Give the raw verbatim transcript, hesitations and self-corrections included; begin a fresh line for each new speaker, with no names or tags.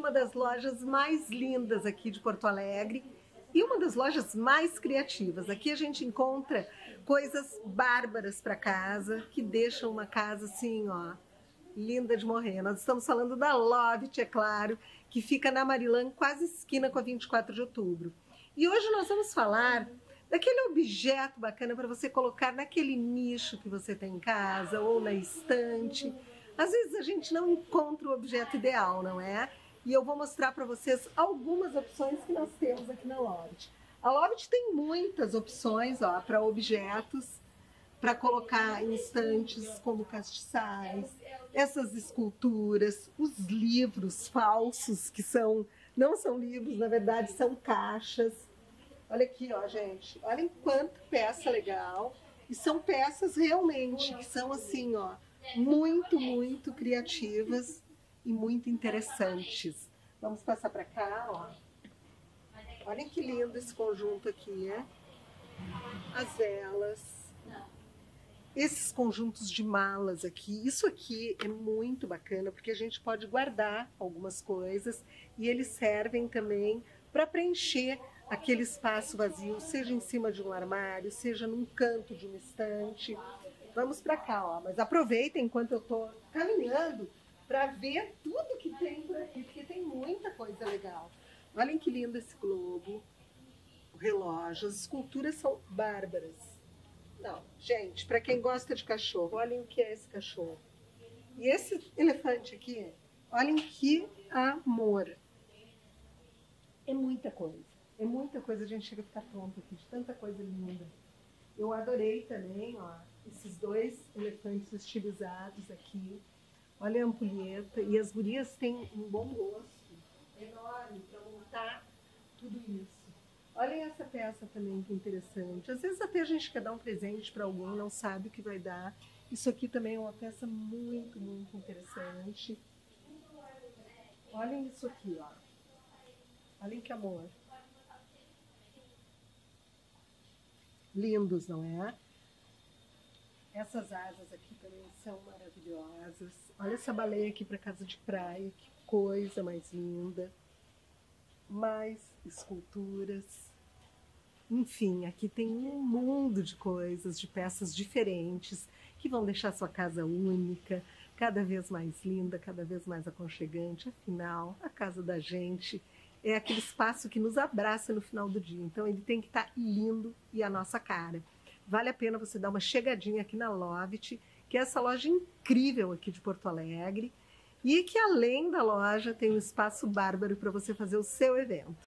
uma das lojas mais lindas aqui de Porto Alegre e uma das lojas mais criativas. Aqui a gente encontra coisas bárbaras para casa, que deixam uma casa assim, ó, linda de morrer. Nós estamos falando da Lovit, é claro, que fica na Marilã, quase esquina com a vinte e quatro de outubro. E hoje nós vamos falar daquele objeto bacana para você colocar naquele nicho que você tem em casa ou na estante. Às vezes a gente não encontra o objeto ideal, não é? E eu vou mostrar para vocês algumas opções que nós temos aqui na Lovit. A Lovit tem muitas opções para objetos, para colocar em estantes como castiçais, essas esculturas, os livros falsos, que são, não são livros, na verdade são caixas. Olha aqui, ó, gente, olhem quanta peça legal. E são peças realmente que são assim, ó, muito, muito criativas e muito interessantes. Vamos passar para cá, ó. Olhem que lindo esse conjunto aqui, né? As velas. Esses conjuntos de malas aqui, isso aqui é muito bacana porque a gente pode guardar algumas coisas e eles servem também para preencher aquele espaço vazio, seja em cima de um armário, seja num canto de uma estante. Vamos para cá, ó, mas aproveitem enquanto eu tô caminhando para ver tudo que tem por aqui, porque tem muita coisa legal. Olhem que lindo esse globo, o relógio, as esculturas são bárbaras. Não, gente, para quem gosta de cachorro, olhem o que é esse cachorro. E esse elefante aqui, olhem que amor. É muita coisa, é muita coisa, a gente chega a ficar pronto aqui, de tanta coisa linda. Eu adorei também, ó, esses dois elefantes estilizados aqui. Olha a ampulheta, e as gurias têm um bom gosto, enorme, para montar tudo isso. Olhem essa peça também, que interessante. Às vezes até a gente quer dar um presente para alguém, não sabe o que vai dar. Isso aqui também é uma peça muito, muito interessante. Olhem isso aqui, ó. Olhem que amor. Lindos, não é? Essas asas aqui também são maravilhosas. Olha essa baleia aqui para casa de praia, que coisa mais linda. Mais esculturas. Enfim, aqui tem um mundo de coisas, de peças diferentes, que vão deixar sua casa única, cada vez mais linda, cada vez mais aconchegante. Afinal, a casa da gente é aquele espaço que nos abraça no final do dia. Então ele tem que estar lindo e a nossa cara. Vale a pena você dar uma chegadinha aqui na Lovit, que é essa loja incrível aqui de Porto Alegre, e que além da loja tem um espaço bárbaro para você fazer o seu evento.